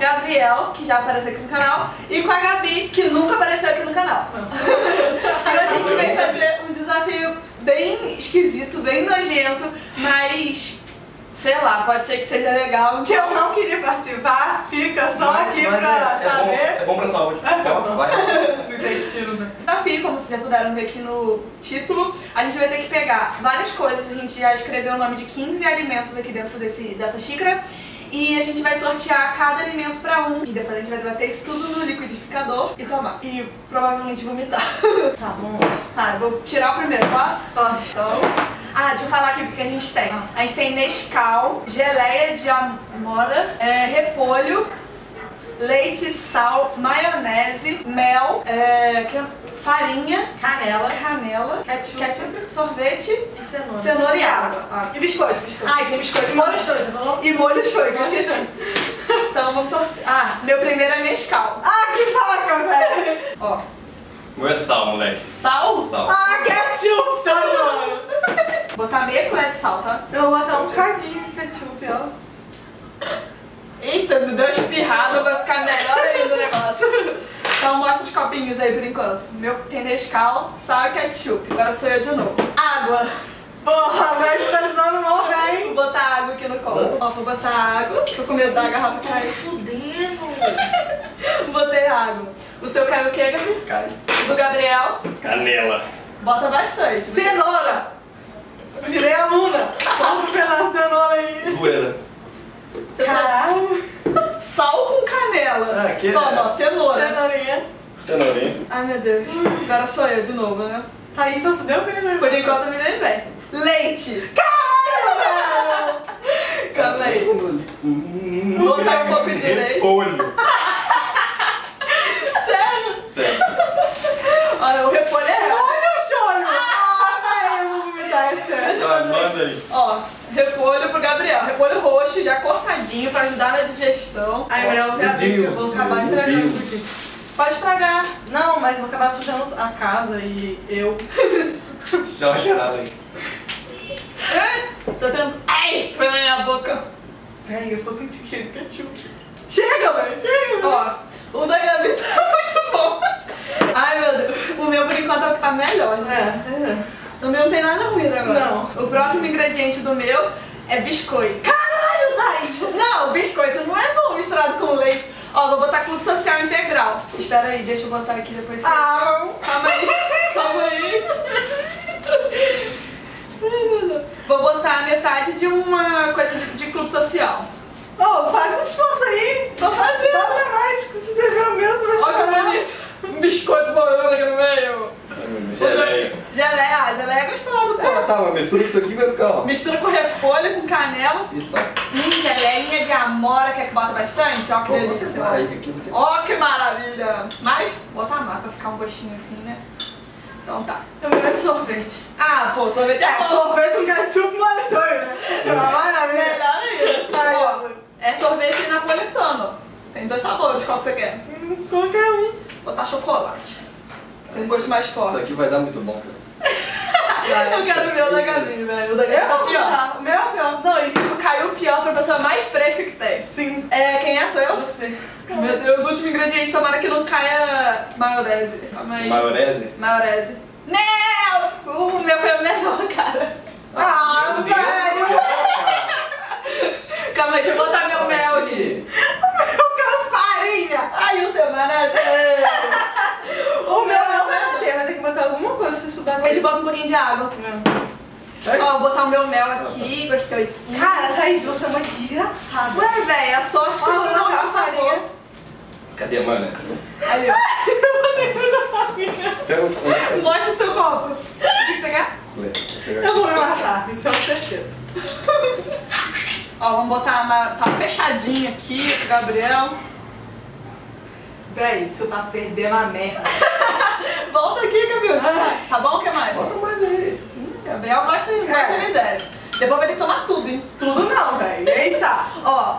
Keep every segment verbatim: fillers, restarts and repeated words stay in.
Gabriel, que já apareceu aqui no canal, e com a Gabi, que nunca apareceu aqui no canal. E a gente veio fazer um desafio bem esquisito, bem nojento, mas... sei lá, pode ser que seja legal. Que eu não queria participar, fica só Mas- aqui mas pra é, saber. É bom, é bom pra saúde. Então, vai. Do intestino, né? Desafio, como vocês já puderam ver aqui no título, a gente vai ter que pegar várias coisas. A gente já escreveu o nome de quinze alimentos aqui dentro desse, dessa xícara. E a gente vai sortear cada alimento pra um. E depois a gente vai bater isso tudo no liquidificador e tomar. E provavelmente vomitar. Tá bom. Tá, eu vou tirar o primeiro, posso? Posso. Então... ah, deixa eu falar aqui o que a gente tem. A gente tem Nescau, geleia de amora, é, repolho, leite, sal, maionese, mel, é, que- farinha, Canela, canela, ketchup, ketchup, sorvete, e cenoura. cenoura e água. Ah, e biscoito, biscoito. Ah, e tem biscoito. E molho show, você falou? E molho show, que eu Molho esqueci. Então vamos torcer. Ah, meu primeiro é Nescau. Ah, que vaca, velho! Ó, Meu é sal, moleque. sal. Sal. Ah, ketchup, tá zoando. Botar meia colher de sal, tá? Eu vou botar um bocadinho de ketchup, ó. Eita, me deu uma espirrada, vai ficar melhor ainda o negócio. Então mostra os copinhos aí por enquanto. O meu tem Nescau, sal e ketchup. Agora sou eu de novo. Água. Porra, velho, você tá precisando morrer, hein? Vou botar água aqui no copo. Ó, vou botar água. Tô com medo da garrafa tá cair. fudendo. Botei água. O seu caiu o quê, Gabi? Cai. O do Gabriel, Canela. bota bastante. Cenoura. Eu virei aluna. Bota um pedaço de cenoura aí. Zoeira. Caralho. Sal com canela. Ah, que Toma, é? ó, cenoura. Cenourinha. Cenourinha. Ai, meu Deus. Agora sou eu de novo, né? Aí só se deu bem, né? Por enquanto eu me dei bem. Leite. Caralho, Calma aí. Vou botar um pouco de leite. Repolho. Sério? Sério. Olha, o repolho é... olha o choro! Ah, velho, eu vou vomitar, é sério. Ah, manda aí. Ó, repolho pro Gabriel. Repolho roxo, já cortadinho, pra ajudar na digestão. Ai, melhor você Meu abrir, que eu Deus, vou acabar meu estragando Deus. isso aqui. Pode estragar. Não, mas vou acabar sujando a casa e eu. Dá uma cheirada aí. Ai, tô tendo... ai, foi na minha boca. Ai, eu só senti cheiro de ketchup. Chega, velho, chega, velho. Ó, o da Gabi tá muito bom. Ai, meu Deus. O meu, por enquanto, é o que tá melhor, né? É, é. O meu não tem nada ruim agora. Não. O próximo ingrediente do meu é biscoito. Caralho, Thaís, você... Não, biscoito não é bom misturado com leite. Ó, vou botar clube social integral. Espera aí, deixa eu botar aqui depois. Você... Ah, calma aí, calma aí. Ai, meu Deus. Vou botar metade de uma coisa de, de clube social. ô, faz um esforço aí. Tô fazendo. Bota mais, que se você ver o meu, você vai Olha que chorar. bonito. Um biscoito boiando aqui no meio. Geleia. Geleia, ah, geleia é gostoso, pô. Ah, tá, mas mistura isso aqui e vai ficar, ó. Mistura com repolho, com canela. Isso, ó. Hum, geleinha de amora, quer que bota bastante? Ó que Pô, delícia. você vai, aqui não tem- Ó que maravilha. Mas, bota mais pra ficar um gostinho assim, né? Então tá. O meu é sorvete. Ah, pô, sorvete é É, bom. sorvete com ketchup, mano, sonho, né? É uma maravilha. Melhor ainda. Ai, Ó, Jesus. é sorvete napolitano. Tem dois sabores, qual que você quer? Hum, qualquer um. Botar chocolate. Tem um gosto mais Isso forte. aqui vai dar muito bom, cara. Eu quero ver o da Gabi, velho. O da Gabi tá Eu pior. tá. O meu é pior. Não, e tipo, caiu o pior pra pessoa mais fresca que tem. Sim. É, quem é? Sou eu? Você. Meu Deus, o último ingrediente, tomara que não caia maionese. Calma aí. Maionese? Maionese. Não! O meu foi o melhor, cara. Ah, Meu Deus do velho. céu, cara. Calma aí, deixa eu botar meu mel aqui. Eu quero farinha. Aí o seu maionese. O meu não vai bater, vai ter que botar alguma coisa se estudar A gente mais. bota um pouquinho de água. Ó, vou botar o meu mel aqui, gostei. Cara, Thaís, você é uma desgraçada. Ué, velho, a sorte que Ó, eu vou não botar a me farinha. favor. Cadê a maionese? Ali, ó. Pega o... Mostra o seu copo. O que que você quer? Eu vou me matar, isso é uma certeza. Ó, vamos botar uma... tá fechadinho aqui pro Gabriel. Véi, isso tá perdendo a merda. Volta aqui, Gabriel. Você vai. Tá bom? O que mais? Bota mais aí. Hum, Gabriel gosta, gosta de miséria. Depois vai ter que tomar tudo, hein? Tudo não, véi. Eita. Ó.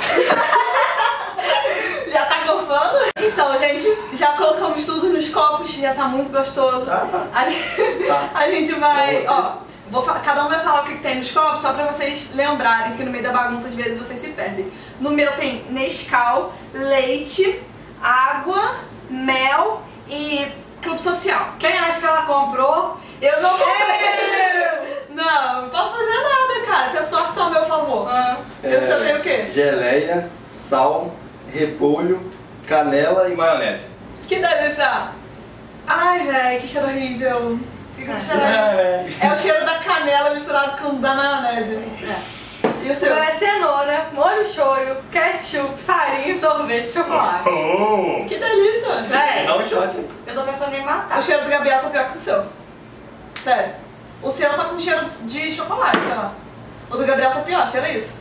Já tá gofando? Então, gente, já colocamos tudo nos copos, já tá muito gostoso. Tá, tá. A gente, Tá. a gente vai, Você. ó, Vou, cada um vai falar o que tem nos copos, só pra vocês lembrarem, que no meio da bagunça às vezes vocês se perdem. No meu tem Nescau, leite, água, mel e clube social. Quem acha que ela comprou? Eu não comprei! Não, não posso fazer nada, cara. Se é sorte, só ao meu favor. Ah. E o seu tem o quê? Geleia, sal, repolho, canela e maionese. Que delícia! Ai, velho, que cheiro horrível. Fica com cheiro é. é o cheiro da canela misturado com o da maionese. É. E o seu? É cenoura, molho shoyu, ketchup, farinha, sorvete, chocolate. Oh. Que delícia! Véi, dá um shot. Eu tô pensando em me matar. O cheiro do Gabriel tá pior que o seu. Sério. O seu tá com cheiro de chocolate, sei lá. O do Gabriel tá pior, cheira isso.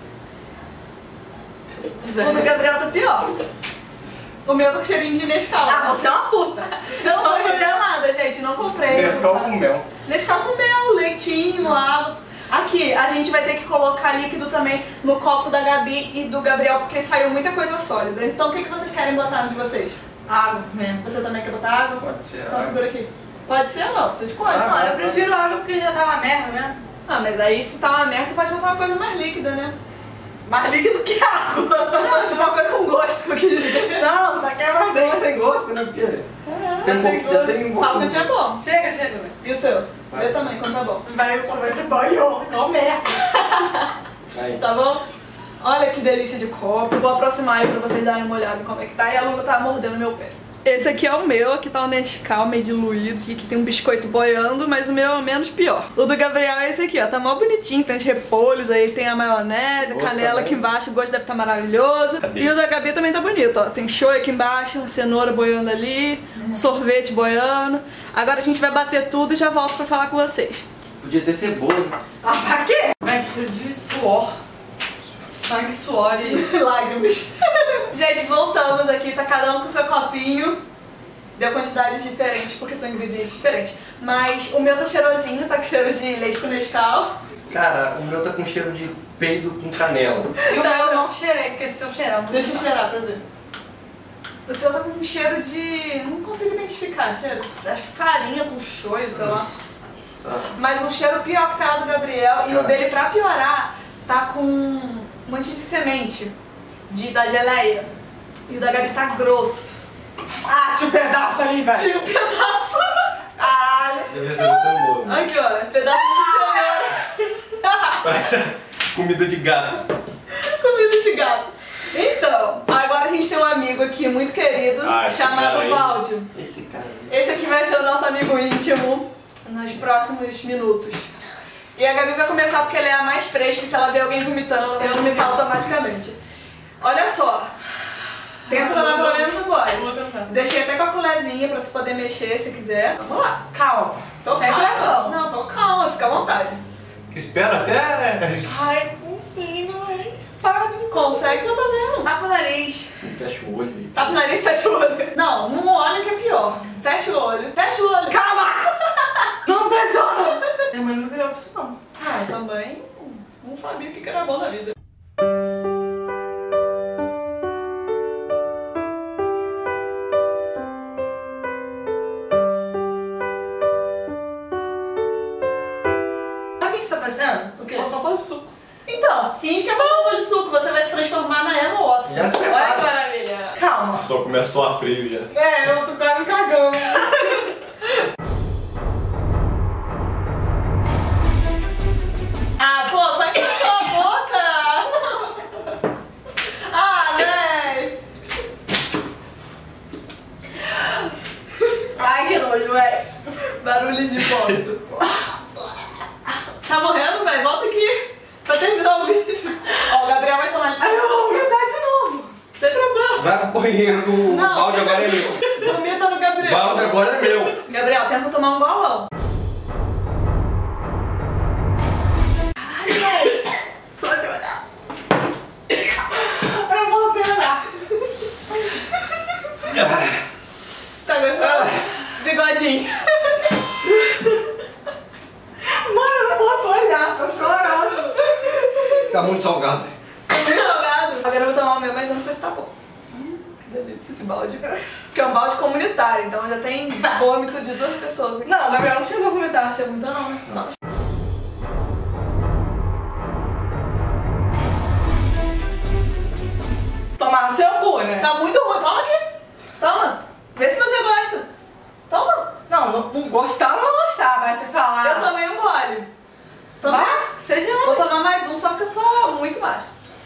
O do Gabriel tá pior. O meu tá com cheirinho de Nescau. Ah, você é uma puta. Eu não vou fazer nada, gente. Não comprei. Nescau tá? com mel. Nescau com mel, leitinho, água. Aqui, a gente vai ter que colocar líquido também no copo da Gabi e do Gabriel, porque saiu muita coisa sólida. Então o que, que vocês querem botar no de vocês? Água mesmo. Você também quer botar água? Pode ser. Então segura aqui. Pode ser ou não, vocês podem. Não, eu prefiro água porque já tá uma merda mesmo. Ah, mas aí se tá uma merda, você pode botar uma coisa mais líquida, né? Mais líquido que água. Não, tipo uma coisa com gosto, que eu quis dizer. Não, tá queimando. Sem, sem gosto, né? Porque É, tem um pouco, já tem um pouco. Fala que é bom. Chega, chega, velho. E o seu? Vai. Eu também, quando tá bom. Vai, eu só vou de banho, com merda. Aí. Tá bom? Olha que delícia de copo. Vou aproximar aí pra vocês darem uma olhada em como é que tá. E a Luna tá mordendo meu pé. Esse aqui é o meu, aqui tá o Nescau meio diluído e aqui tem um biscoito boiando, mas o meu é o menos pior. O do Gabriel é esse aqui, ó, tá mó bonitinho, tem os repolhos aí, tem a maionese, a Gosto canela também. aqui embaixo, o gosto deve estar maravilhoso. Cadê? E o da Gabi também tá bonito, ó, tem shoyu aqui embaixo, cenoura boiando ali, sorvete boiando. Agora a gente vai bater tudo e já volto pra falar com vocês. Podia ter cebola, né? Ah, pra quê? Vai, que cheiro de suor. Sangue, suor e Lágrimas. Gente, voltamos aqui, tá cada um com seu copinho. Deu quantidades diferentes, porque são ingredientes diferentes. Mas o meu tá cheirosinho, tá com cheiro de leite com Nescau. Cara, o meu tá com cheiro de peido com canela. E o meu eu não cheirei, porque se eu cheirar... Deixa eu cheirar pra ver. O seu tá com um cheiro de... não consigo identificar cheiro. Acho que farinha com shoyu, sei lá. Tá. Mas um cheiro pior que tá o do Gabriel. E o dele, pra piorar, tá com um monte de semente de, da geleia. E o da Gabi tá grosso. Ah, tinha um pedaço ali, velho. Tinha um pedaço. Caralho. Deve ser da cebola. Aqui, ó. Pedaço de cenoura. Parece comida de gato. Comida de gato. Então, agora a gente tem um amigo aqui muito querido, Ah, esse chamado cara aí. Baldio. Esse cara aí. Esse aqui vai ser o nosso amigo íntimo nos próximos minutos. E a Gabi vai começar porque ela é a mais fresca e se ela ver alguém vomitando, ela vai vomitar automaticamente. Olha só. Tenta dar pelo menos um gole. Vou tentar. Deixei até com a colherzinha pra você poder mexer se quiser. Vamos lá. Calma. Tô Sem calma. pressão. Não, tô calma, fica à vontade. Espera até... Ai, não sei, não é. Para. Consegue que eu tô vendo. Tapa o nariz. Fecha o olho aí. Tapa o nariz, fecha o olho. Não, não olha que é pior. Fecha o olho. Fecha o olho. Calma! Não pressiona! Minha mãe não queria opção. Ah, sua mãe não sabia o que era bom da vida. Sabe o que você tá parecendo? O quê? Uma sopa de suco. Então, finge que é uma sopa de suco, você vai se transformar na Emma Watson. Já se Olha prepara. que maravilha. Calma. Só começou a frio já. É, eu tô quase me cagando. Ah, pô, só encostou a boca! Ah, véi! Ai, que nojo, velho. Barulhos de vômito. Tá morrendo, velho? Volta aqui pra terminar o vídeo. Ó, o Gabriel vai tomar Ai, eu vou vomitar de novo. Não tem problema. Vai pro banheiro, o Não, balde tem agora é meu. Vomita no O Gabriel. balde agora é meu. Gabriel, tenta tomar um golão. Ai, velho. Só de olhar. Eu não posso terminar. Tá gostando? Bigodinho. Mano, eu não posso olhar, tô chorando. Tá muito salgado. Tá muito salgado. Agora eu vou tomar o meu, mas eu não sei se tá bom. Hum, que delícia esse balde. Porque é um balde comunitário, então já tem vômito de duas pessoas aqui. Não, o Gabriel não chegou a vomitar. Você vomitou não, né? Só. tomar no seu cu, né? Tá muito ruim. Toma aqui. Toma. Vê se você gosta. Toma. Não, não, não gostar ou não gostar, vai você falar. Eu tomei um gole. Toma. Vai, seja Vou tomar mais um, só porque eu sou muito macho.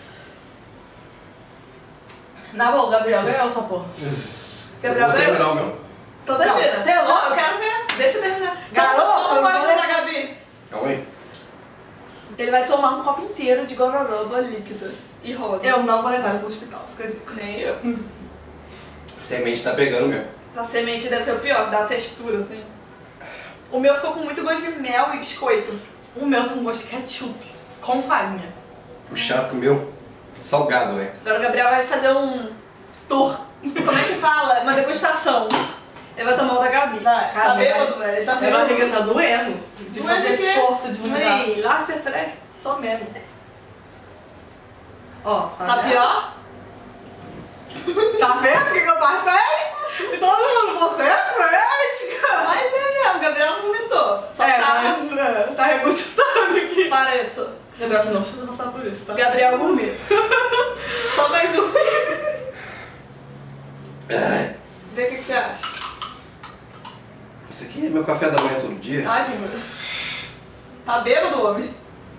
Na boa, o Gabriel ganhou essa porra. Gabriel Vou ganhou? terminar o meu. Então termina. Não, você é louco. Não, eu quero ver. Deixa eu terminar. Garoto, Toma eu um não gole vou da levar. Gabi. Calma aí. Ele vai tomar um copo inteiro de gororoba líquida e rosa. Eu não vou levar ele pro hospital, fica de... Nem eu. A semente tá pegando mesmo. A semente deve ser o pior, dá textura, assim. O meu ficou com muito gosto de mel e biscoito. O meu tem um gosto de ketchup, com farinha. O chá ficou meu salgado, velho. Agora o Gabriel vai fazer um tour. Como é que fala? Uma degustação. Ele vai tomar o da Gabi. Tá, tá Cara, bêbado, velho. Ele tá Minha barriga segurando. tá doendo. De Doendo de fazer quê? força de vomitar. Ei, larga de ser fresco. Só mesmo. Ó, tá, Tá vendo? pior? Tá vendo o que, que eu passei? E todo mundo, você é fresca. Mas é mesmo, o Gabriel não vomitou. Só é, tá... mas é, tá regurgitando aqui. Pareço. Gabriel, você não precisa passar por isso, tá? Gabriel gourmet. Só mais um. Ai, Vê o que, que você acha. isso aqui é meu café da manhã todo dia. Ai, que medo. Tá bêbado, homem?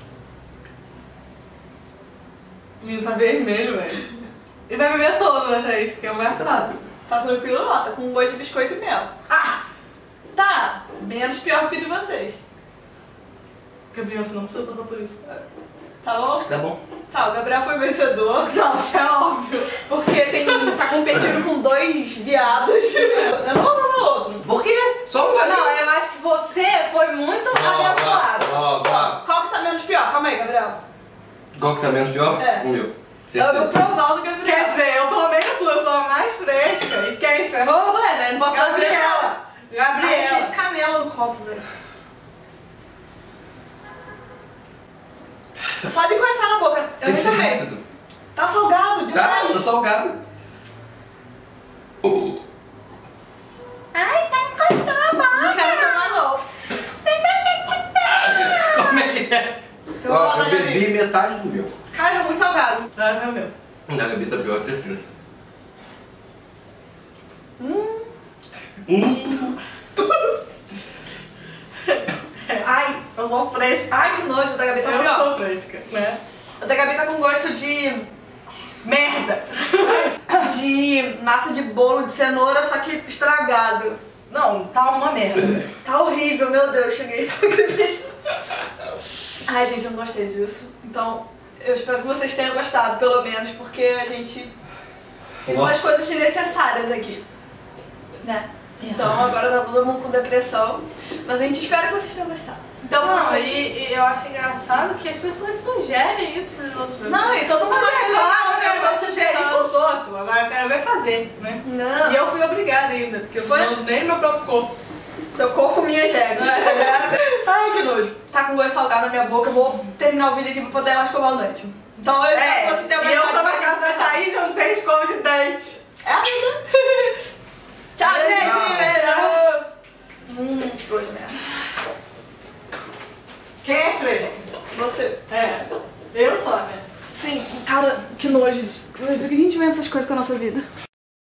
O menino tá vermelho, velho. Ele vai beber todo, né, Thaís? Porque é o mais fácil. Tá tranquilo, ó. Tá com gosto de biscoito e mel. Ah! Tá. Menos pior do que de vocês. Gabriel, você não precisa passar por isso. Tá bom? Tá bom. Tá, o Gabriel foi vencedor. Não, isso é óbvio. Porque tem, tá competindo com dois viados. Eu não vou provar outro. Por quê? Só um Não, eu acho que você foi muito abençoado. Ó, vá. Qual que tá menos pior? Calma aí, Gabriel. Qual que tá menos pior? É. O meu. Eu vou Certeza. provar o do Gabriel. Quer dizer, eu tomei a tua, sou a mais fresca. E quem se ferrou? Ué, velho, não posso fazer nada. Gabriela. Ah, tá cheio Gabriela. de canela no copo, velho. Só de encostar na boca. Eu Tem nem que ser tomei. rápido. Tá salgado Tá, demais. tá salgado. Ai, só encostou a Não quero tomar, não. Como é que é? Eu Ó, vou eu dar bebi metade do meu. Cara, é muito salgado. Agora vai o meu. Da Gabi tá pior, certeza. Hum. Hum. Ai, Eu sou fresca. ai, que nojo. O da Gabi tá Eu pior. sou fresca, né? O da Gabi tá com gosto de... Merda. de massa de bolo de cenoura, só que estragado. Não, tá uma merda. Tá horrível, meu Deus, cheguei. Ai, gente, eu não gostei disso. Então, eu espero que vocês tenham gostado, pelo menos, porque a gente fez umas Nossa. coisas desnecessárias aqui. Né? Então, agora tá todo mundo com depressão. Mas a gente espera que vocês tenham gostado. Então, Não, hoje- e, e eu acho engraçado que as pessoas sugerem isso para as outras pessoas. Não, e todo mundo Mas acha é legal, claro, né? né? Eu Você sugeri chegando. pros outros. Agora eu quero ver fazer, né? Não. E eu fui obrigada ainda, porque eu Foi? não nem no meu próprio corpo. Seu corpo, minhas regras. Ai, que nojo. Tá com gosto salgado na minha boca, eu vou terminar o vídeo aqui pra poder ir lá escovar o dente. Então eu espero É, que vocês tenham e eu gostado. tô na casa da Thaís e eu não tenho escova de dente. É a vida. Tchau, Beijo. gente. Beijo. Hum, que coisa, né? Quem é fresca? Você. É, eu só, né? Sim, cara, que nojo. Por que a gente inventa essas coisas com a nossa vida?